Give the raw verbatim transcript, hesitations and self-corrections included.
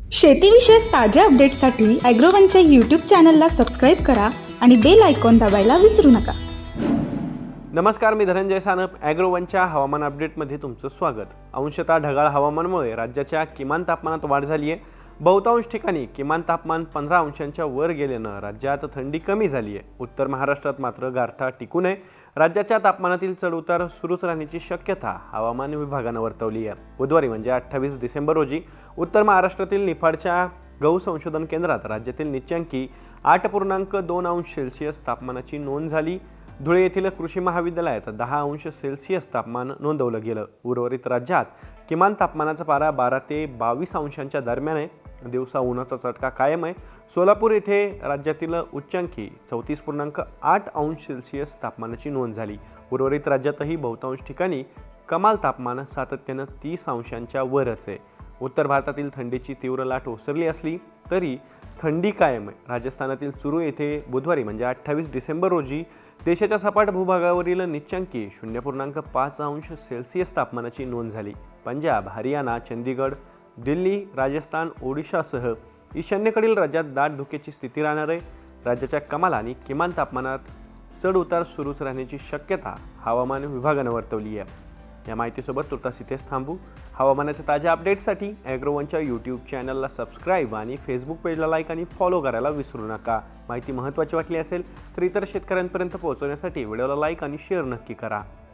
शेतीविषयक ताज्या अपडेट्ससाठी ॲग्रोवनच्या यूट्यूब चॅनलला सबस्क्राईब करा आणि बेल आयकॉन दाबायला विसरू नका। नमस्कार, मी धनंजय सानप। ॲग्रोवनच्या हवामान अपडेटमध्ये तुमचं स्वागत। अंशतः ढगाळ हवामानामुळे राज्याच्या किमान तापमानात वाढ झाली आहे। बहुतांश ठिकाणी किमान तापमान पंधरा अंशांच्या वर गेल्यानं राज्यात थंडी कमी झाली आहे। उत्तर महाराष्ट्रात मात्र गारठा टिकून आहे। राज्याच्या तापमानातील चढउतार सुरूच राहण्याची शक्यता हवामान विभागाने वर्तवली आहे। बुधवारी म्हणजे अठ्ठावीस डिसेंबर रोजी उत्तर महाराष्ट्रातील निफाडच्या गहू संशोधन केंद्रात राज्यातील निचांकी आठ पूर्णांक दोन अंश सेल्सिअस तापमानाची नोंद झाली। धुळे येथील कृषी महाविद्यालयात दहा अंश सेल्सिअस तापमान नोंदवलं गेलं। उर्वरित राज्यात किमान तापमानाचा पारा बारा ते बावीस अंशांच्या दरम्यान आहे। दिवसा उन्हाचा चटका कायम आहे। सोलापूर येथे राज्यातील उच्चांकी चौतीस पूर्णांक आठ अंश सेल्सिअस तापमानाची नोंद झाली। उर्वरित राज्यातही बहुतांश ठिकाणी कमाल तापमान सातत्याने तीस अंशांच्या वरच आहे। उत्तर भारतातील थंडीची तीव्र लाट ओसरली असली तरी थंडी कायम आहे। राजस्थानातील चुरू येथे बुधवारी म्हणजे अठ्ठावीस डिसेंबर रोजी देशाच्या सपाट भूभागावरील निचांकी शून्य पूर्णांक पाच अंश सेल्सिअस तापमानाची नोंद झाली। पंजाब, हरियाणा, चंदीगड, दिल्ली, राजस्थान, ओडिशासह ईशान्येकडील राज्यात दाट धुक्याची स्थिती राहणार आहे। राज्याच्या कमाल आणि किमान तापमानात चढ उतार सुरूच राहण्याची शक्यता हवामान विभागाने वर्तवली आहे। या माहितीसोबत तुर्तास इथेच थांबू। हवामानाच्या ताज्या अपडेट्ससाठी ॲग्रोवनच्या यूट्यूब चॅनलला सबस्क्राईब आणि फेसबुक पेजला लाईक आणि फॉलो करायला विसरू नका। माहिती महत्त्वाची वाटली असेल तर इतर शेतकऱ्यांपर्यंत पोहोचवण्यासाठी व्हिडिओला लाईक आणि शेअर नक्की करा।